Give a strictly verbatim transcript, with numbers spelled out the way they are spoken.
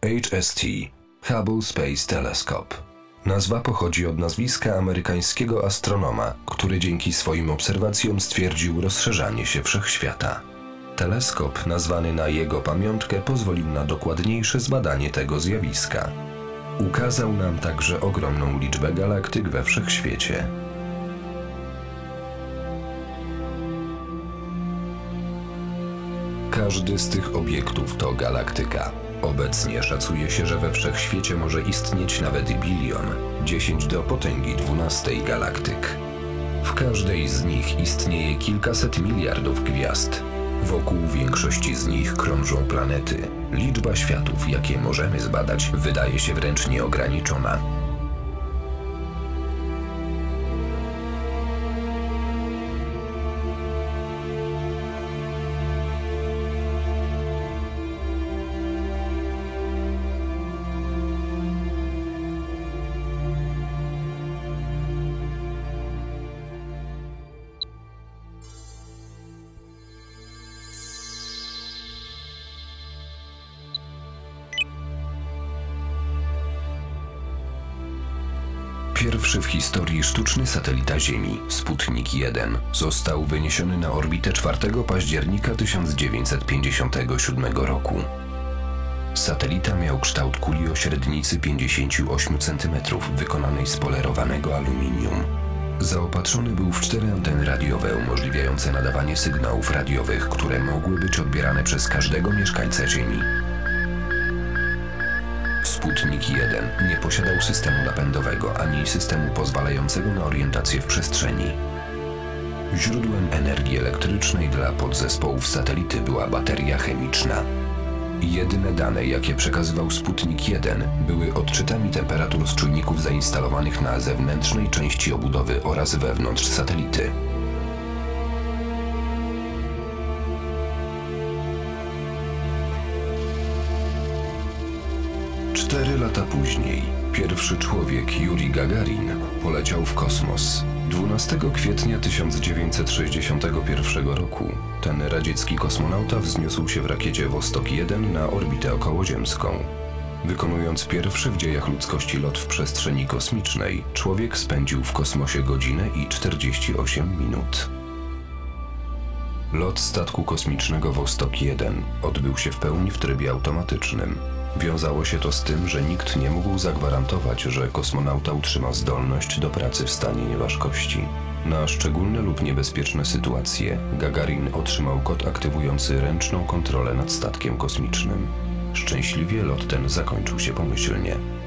H S T – Hubble Space Telescope. Nazwa pochodzi od nazwiska amerykańskiego astronoma, który dzięki swoim obserwacjom stwierdził rozszerzanie się wszechświata. Teleskop, nazwany na jego pamiątkę, pozwolił na dokładniejsze zbadanie tego zjawiska. Ukazał nam także ogromną liczbę galaktyk we wszechświecie. Każdy z tych obiektów to galaktyka. Obecnie szacuje się, że we wszechświecie może istnieć nawet bilion, dziesięć do potęgi dwunastej galaktyk. W każdej z nich istnieje kilkaset miliardów gwiazd. Wokół większości z nich krążą planety. Liczba światów, jakie możemy zbadać, wydaje się wręcz nieograniczona. Pierwszy w historii sztuczny satelita Ziemi, Sputnik jeden, został wyniesiony na orbitę czwartego października tysiąc dziewięćset pięćdziesiątego siódmego roku. Satelita miał kształt kuli o średnicy pięćdziesiąt osiem centymetrów, wykonanej z polerowanego aluminium. Zaopatrzony był w cztery anteny radiowe umożliwiające nadawanie sygnałów radiowych, które mogły być odbierane przez każdego mieszkańca Ziemi. Sputnik jeden nie posiadał systemu napędowego ani systemu pozwalającego na orientację w przestrzeni. Źródłem energii elektrycznej dla podzespołów satelity była bateria chemiczna. Jedyne dane, jakie przekazywał Sputnik jeden, były odczytami temperatur z czujników zainstalowanych na zewnętrznej części obudowy oraz wewnątrz satelity. Cztery lata później pierwszy człowiek, Juri Gagarin, poleciał w kosmos. dwunastego kwietnia tysiąc dziewięćset sześćdziesiątego pierwszego roku ten radziecki kosmonauta wzniósł się w rakiecie Wostok jeden na orbitę okołoziemską. Wykonując pierwszy w dziejach ludzkości lot w przestrzeni kosmicznej, człowiek spędził w kosmosie godzinę i czterdzieści osiem minut. Lot statku kosmicznego Wostok jeden odbył się w pełni w trybie automatycznym. Wiązało się to z tym, że nikt nie mógł zagwarantować, że kosmonauta utrzyma zdolność do pracy w stanie nieważkości. Na szczególne lub niebezpieczne sytuacje Gagarin otrzymał kod aktywujący ręczną kontrolę nad statkiem kosmicznym. Szczęśliwie lot ten zakończył się pomyślnie.